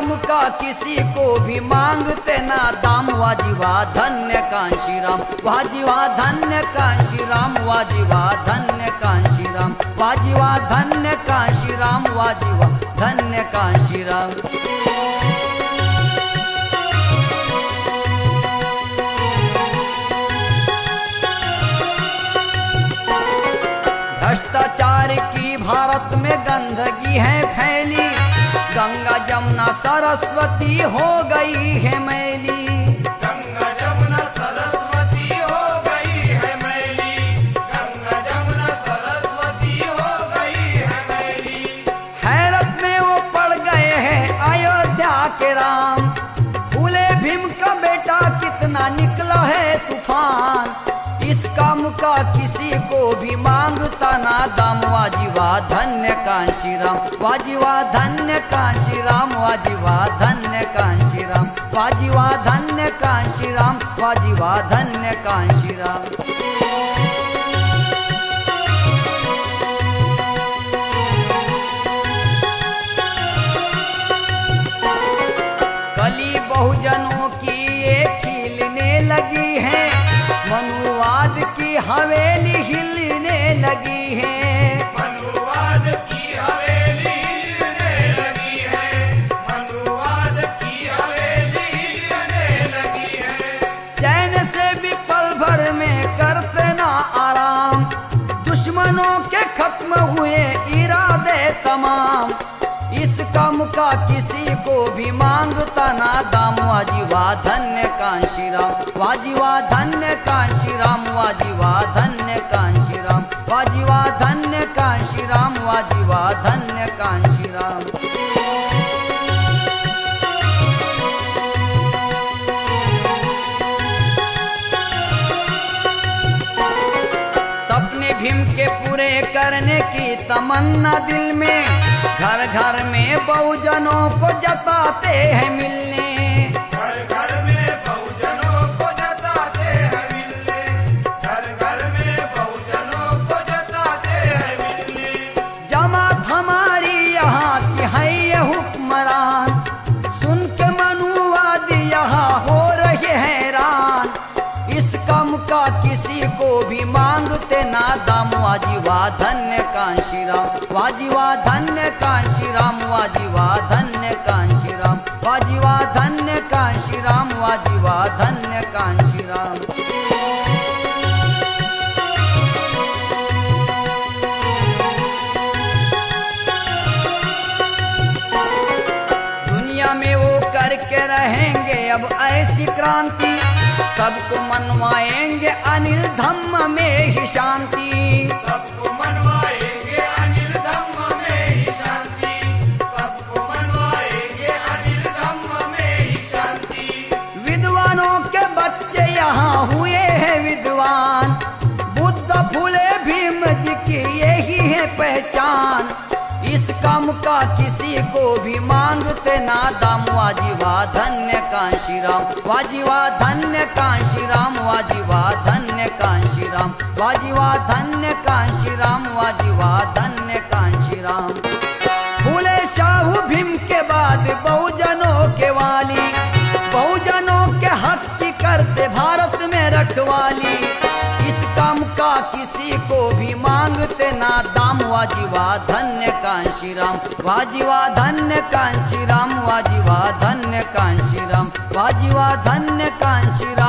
काम का किसी को भी मांगते ना दाम, वाजिवा धन्य कांशी राम, वाजिवा धन्य कांशी राम, वाजिवा धन्य कांशी राम, वाजिवा धन्य कांशी राम, वाजिवा धन्य कांशी राम। भ्रष्टाचार की भारत में गंदगी है फैली, गंगा जमुना सरस्वती हो गई है मैली, गंगा जमुना सरस्वती हो गई है मैली, गंगा जमुना सरस्वती हो गई है मैली। हैरत में वो पड़ गए हैं अयोध्या के राम, फूले भीम का बेटा कितना निकला है तूफान, इसका मुका किसी को भी मांगता ना दाम, वाजिवा धन्य कांशी राम, वाजिवा धन्य कांशी राम, वाजिवा धन्य कांशी राम, वाजिवा धन्य कांशी राम, वाजिवा धन्य कांशी राम। कली बहुजनों की ये खिलने लगी है, मनुवाद की हवेली हिलने लगी है, मनुवाद की हवेली हिलने लगी है, मनुवाद की हवेली हिलने लगी है। चैन से भी पल भर में करते ना आराम, दुश्मनों के खत्म हुए इरादे तमाम, इसका मुका किसी को भी मांगता ना दाम, वाजिवा धन्य कांशी राम, वाजिवा धन्य कांशी राम, वाजिवा धन्य कांशी राम, वाजिवा धन्य कांशी राम, वाजिवा धन्य कांशी राम। सपने भीम के पूरे करने की तमन्ना दिल में, घर घर में बहुजनों को जताते हैं मिलने, घर घर में बहुजनों को जताते हैं मिलने, घर घर में बहुजनों को जताते हैं मिलने। जमात हमारी यहाँ की है ये हुक्मरान, सुन के मनुवादी यहाँ हो रहे हैरान, इसका मुका किसी को भी मांगते ना दाम, वाजिवा धन्य कांशी राम, वाजिवा धन्य कांशी राम, वाजिवा धन्य कांशी राम, वाजिवा धन्य कांशी राम, वाजिवा धन्य कांशी राम। दुनिया में वो करके रहेंगे अब ऐसी क्रांति, सबको मनवाएंगे अनिल धम्म में ही शांति, सबको मनवाएंगे अनिल धम्म में ही शांति, सबको मनवाएंगे अनिल धम्म में ही शांति। विद्वानों के बच्चे यहाँ हुए हैं विद्वान, बुद्ध फूले भीम जी की यही है पहचान, इसका मुका किसी को भी मांगते ना दाम, वाजिवा धन्य कांशी राम, वाजिवा धन्य कांशी राम, वाजिवा धन्य कांशी राम, वाजिवा धन्य कांशी राम, वाजिवा धन्य कांशी राम। फूले शाहू भीम के बाद बहुजनों के वाली, बहुजनों के हक की करते भारत में रखवाली, इसका मुका किसी को भी मांगते ना दाम, वाजिवा धन्य कांशी राम, वाजिवा धन्य कांशी राम, वाजिवा धन्य कांशी राम, वाजिवा धन्य कांशी राम।